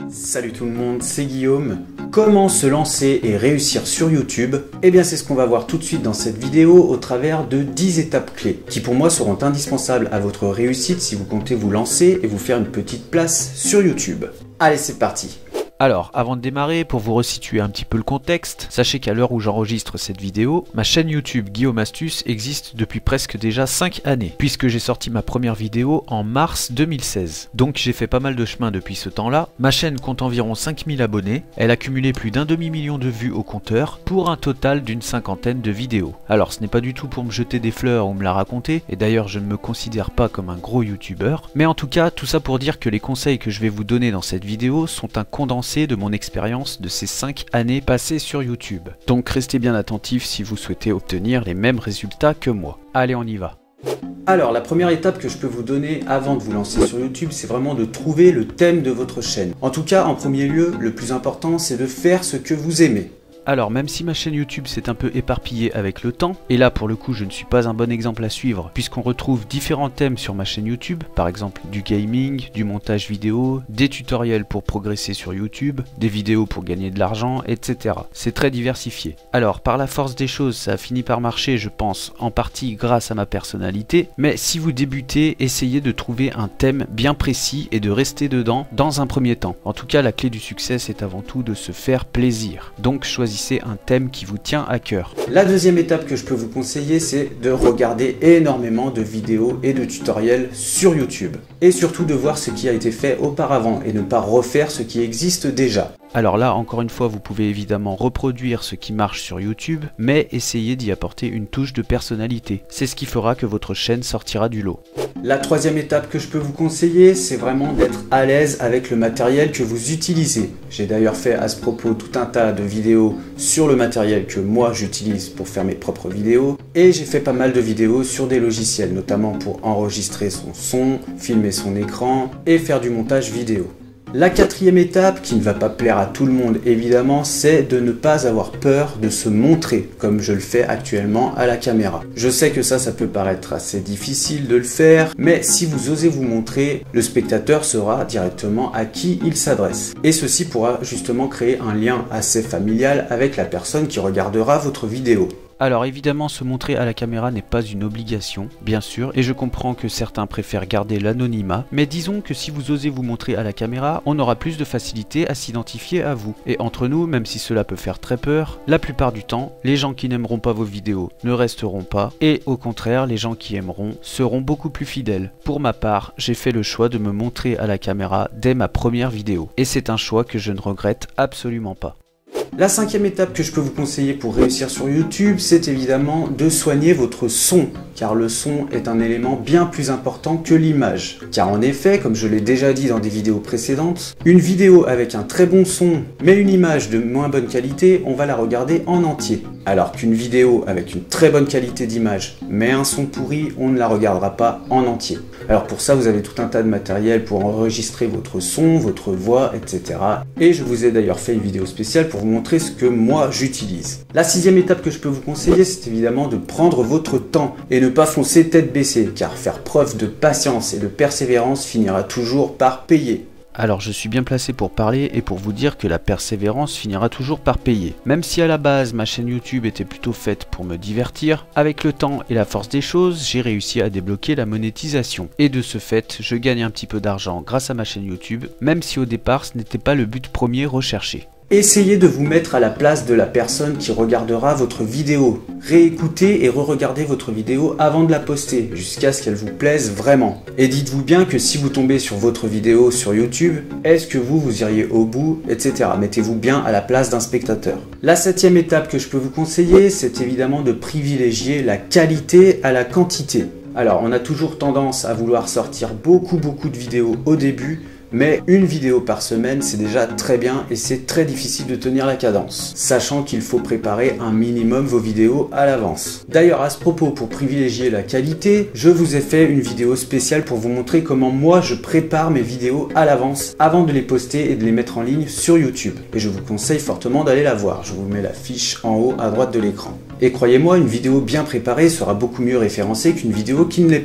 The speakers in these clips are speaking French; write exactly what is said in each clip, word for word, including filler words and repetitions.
Salut tout le monde, c'est Guillaume. Comment se lancer et réussir sur YouTube? Eh bien c'est ce qu'on va voir tout de suite dans cette vidéo au travers de dix étapes clés qui pour moi seront indispensables à votre réussite si vous comptez vous lancer et vous faire une petite place sur YouTube. Allez, c'est parti. Alors, avant de démarrer, pour vous resituer un petit peu le contexte, sachez qu'à l'heure où j'enregistre cette vidéo, ma chaîne YouTube Guillaume Astuce existe depuis presque déjà cinq années, puisque j'ai sorti ma première vidéo en mars deux mille seize. Donc j'ai fait pas mal de chemin depuis ce temps-là. Ma chaîne compte environ cinq mille abonnés, elle a cumulé plus d'un demi-million de vues au compteur, pour un total d'une cinquantaine de vidéos. Alors ce n'est pas du tout pour me jeter des fleurs ou me la raconter, et d'ailleurs je ne me considère pas comme un gros youtubeur, mais en tout cas, tout ça pour dire que les conseils que je vais vous donner dans cette vidéo sont un condensé de mon expérience de ces cinq années passées sur YouTube. Donc restez bien attentifs si vous souhaitez obtenir les mêmes résultats que moi. Allez, on y va. Alors la première étape que je peux vous donner avant de vous lancer sur YouTube, c'est vraiment de trouver le thème de votre chaîne. En tout cas, en premier lieu, le plus important, c'est de faire ce que vous aimez. Alors même si ma chaîne YouTube s'est un peu éparpillée avec le temps, et là pour le coup je ne suis pas un bon exemple à suivre puisqu'on retrouve différents thèmes sur ma chaîne YouTube, par exemple du gaming, du montage vidéo, des tutoriels pour progresser sur YouTube, des vidéos pour gagner de l'argent, et cetera. C'est très diversifié. Alors par la force des choses ça a fini par marcher, je pense, en partie grâce à ma personnalité, mais si vous débutez, essayez de trouver un thème bien précis et de rester dedans dans un premier temps. En tout cas la clé du succès c'est avant tout de se faire plaisir. Donc choisissez un thème qui vous tient à cœur. La deuxième étape que je peux vous conseiller, c'est de regarder énormément de vidéos et de tutoriels sur YouTube. Et surtout de voir ce qui a été fait auparavant et ne pas refaire ce qui existe déjà. Alors là, encore une fois, vous pouvez évidemment reproduire ce qui marche sur YouTube, mais essayez d'y apporter une touche de personnalité. C'est ce qui fera que votre chaîne sortira du lot. La troisième étape que je peux vous conseiller, c'est vraiment d'être à l'aise avec le matériel que vous utilisez. J'ai d'ailleurs fait à ce propos tout un tas de vidéos sur le matériel que moi j'utilise pour faire mes propres vidéos. Et j'ai fait pas mal de vidéos sur des logiciels, notamment pour enregistrer son son, filmer son écran et faire du montage vidéo. La quatrième étape, qui ne va pas plaire à tout le monde évidemment, c'est de ne pas avoir peur de se montrer, comme je le fais actuellement à la caméra. Je sais que ça, ça peut paraître assez difficile de le faire, mais si vous osez vous montrer, le spectateur saura directement à qui il s'adresse. Et ceci pourra justement créer un lien assez familial avec la personne qui regardera votre vidéo. Alors évidemment, se montrer à la caméra n'est pas une obligation, bien sûr, et je comprends que certains préfèrent garder l'anonymat, mais disons que si vous osez vous montrer à la caméra, on aura plus de facilité à s'identifier à vous. Et entre nous, même si cela peut faire très peur, la plupart du temps, les gens qui n'aimeront pas vos vidéos ne resteront pas, et au contraire, les gens qui aimeront seront beaucoup plus fidèles. Pour ma part, j'ai fait le choix de me montrer à la caméra dès ma première vidéo, et c'est un choix que je ne regrette absolument pas. La cinquième étape que je peux vous conseiller pour réussir sur YouTube, c'est évidemment de soigner votre son, car le son est un élément bien plus important que l'image. Car en effet, comme je l'ai déjà dit dans des vidéos précédentes, une vidéo avec un très bon son, mais une image de moins bonne qualité, on va la regarder en entier. Alors qu'une vidéo avec une très bonne qualité d'image, mais un son pourri, on ne la regardera pas en entier. Alors pour ça, vous avez tout un tas de matériel pour enregistrer votre son, votre voix, et cetera. Et je vous ai d'ailleurs fait une vidéo spéciale pour vous montrer ce que moi j'utilise. La sixième étape que je peux vous conseiller, c'est évidemment de prendre votre temps et ne pas foncer tête baissée, car faire preuve de patience et de persévérance finira toujours par payer. Alors je suis bien placé pour parler et pour vous dire que la persévérance finira toujours par payer. Même si à la base ma chaîne YouTube était plutôt faite pour me divertir, avec le temps et la force des choses, j'ai réussi à débloquer la monétisation. Et de ce fait, je gagne un petit peu d'argent grâce à ma chaîne YouTube, même si au départ ce n'était pas le but premier recherché. Essayez de vous mettre à la place de la personne qui regardera votre vidéo. Réécoutez et re-regardez votre vidéo avant de la poster, jusqu'à ce qu'elle vous plaise vraiment. Et dites-vous bien que si vous tombez sur votre vidéo sur YouTube, est-ce que vous, vous iriez au bout, et cetera. Mettez-vous bien à la place d'un spectateur. La septième étape que je peux vous conseiller, c'est évidemment de privilégier la qualité à la quantité. Alors, on a toujours tendance à vouloir sortir beaucoup beaucoup de vidéos au début, mais une vidéo par semaine, c'est déjà très bien et c'est très difficile de tenir la cadence, sachant qu'il faut préparer un minimum vos vidéos à l'avance. D'ailleurs, à ce propos, pour privilégier la qualité, je vous ai fait une vidéo spéciale pour vous montrer comment moi je prépare mes vidéos à l'avance avant de les poster et de les mettre en ligne sur YouTube. Et je vous conseille fortement d'aller la voir, je vous mets la fiche en haut à droite de l'écran. Et croyez-moi, une vidéo bien préparée sera beaucoup mieux référencée qu'une vidéo qui ne l'est pas.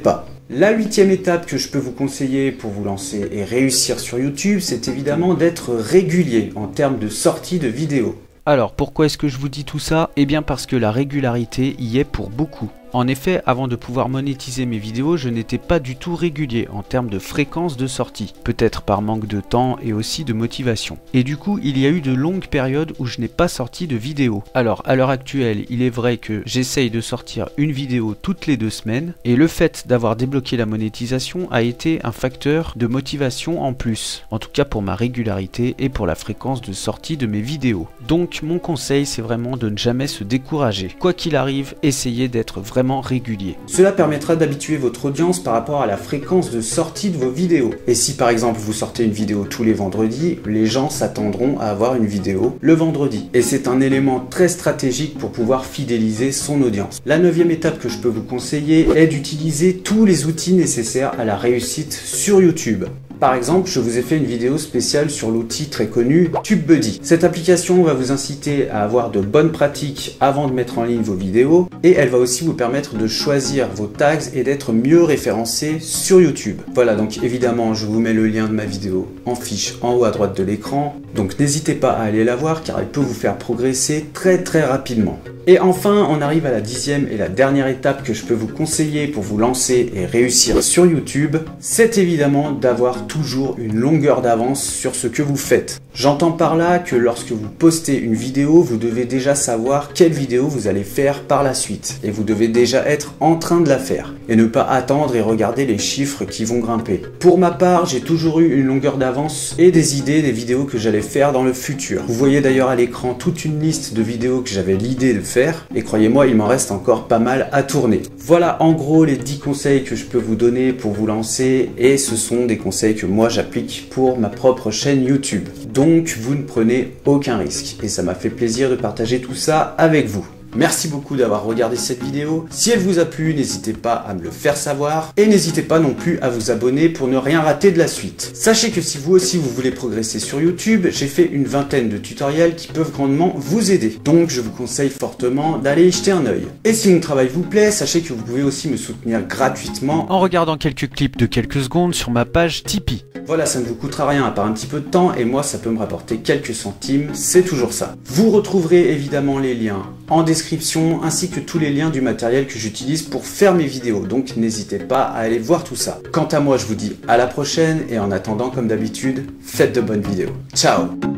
La huitième étape que je peux vous conseiller pour vous lancer et réussir sur YouTube, c'est évidemment d'être régulier en termes de sortie de vidéos. Alors pourquoi est-ce que je vous dis tout ça? Eh bien parce que la régularité y est pour beaucoup. En effet, avant de pouvoir monétiser mes vidéos, je n'étais pas du tout régulier en termes de fréquence de sortie, peut-être par manque de temps et aussi de motivation. Et du coup, il y a eu de longues périodes où je n'ai pas sorti de vidéo. Alors, à l'heure actuelle, il est vrai que j'essaye de sortir une vidéo toutes les deux semaines, et le fait d'avoir débloqué la monétisation a été un facteur de motivation en plus, en tout cas pour ma régularité et pour la fréquence de sortie de mes vidéos. Donc, mon conseil, c'est vraiment de ne jamais se décourager. Quoi qu'il arrive, essayez d'être vraiment régulier. Cela permettra d'habituer votre audience par rapport à la fréquence de sortie de vos vidéos. Et si par exemple vous sortez une vidéo tous les vendredis, les gens s'attendront à avoir une vidéo le vendredi. Et c'est un élément très stratégique pour pouvoir fidéliser son audience. La neuvième étape que je peux vous conseiller est d'utiliser tous les outils nécessaires à la réussite sur YouTube. Par exemple, je vous ai fait une vidéo spéciale sur l'outil très connu TubeBuddy. Cette application va vous inciter à avoir de bonnes pratiques avant de mettre en ligne vos vidéos et elle va aussi vous permettre de choisir vos tags et d'être mieux référencé sur YouTube. Voilà, donc évidemment, je vous mets le lien de ma vidéo en fiche en haut à droite de l'écran. Donc n'hésitez pas à aller la voir car elle peut vous faire progresser très très rapidement. Et enfin, on arrive à la dixième et la dernière étape que je peux vous conseiller pour vous lancer et réussir sur YouTube, c'est évidemment d'avoir toujours une longueur d'avance sur ce que vous faites. J'entends par là que lorsque vous postez une vidéo, vous devez déjà savoir quelle vidéo vous allez faire par la suite. Et vous devez déjà être en train de la faire. Et ne pas attendre et regarder les chiffres qui vont grimper. Pour ma part, j'ai toujours eu une longueur d'avance et des idées des vidéos que j'allais faire dans le futur. Vous voyez d'ailleurs à l'écran toute une liste de vidéos que j'avais l'idée de faire. Et croyez-moi, il m'en reste encore pas mal à tourner. Voilà en gros les dix conseils que je peux vous donner pour vous lancer. Et ce sont des conseils que moi j'applique pour ma propre chaîne YouTube. Donc vous ne prenez aucun risque. Et ça m'a fait plaisir de partager tout ça avec vous. Merci beaucoup d'avoir regardé cette vidéo. Si elle vous a plu, n'hésitez pas à me le faire savoir. Et n'hésitez pas non plus à vous abonner pour ne rien rater de la suite. Sachez que si vous aussi vous voulez progresser sur YouTube, j'ai fait une vingtaine de tutoriels qui peuvent grandement vous aider. Donc je vous conseille fortement d'aller y jeter un œil. Et si mon travail vous plaît, sachez que vous pouvez aussi me soutenir gratuitement en regardant quelques clips de quelques secondes sur ma page Tipeee. Voilà, ça ne vous coûtera rien à part un petit peu de temps et moi ça peut me rapporter quelques centimes, c'est toujours ça. Vous retrouverez évidemment les liens en description ainsi que tous les liens du matériel que j'utilise pour faire mes vidéos, donc n'hésitez pas à aller voir tout ça. Quant à moi, je vous dis à la prochaine et en attendant, comme d'habitude, faites de bonnes vidéos. Ciao!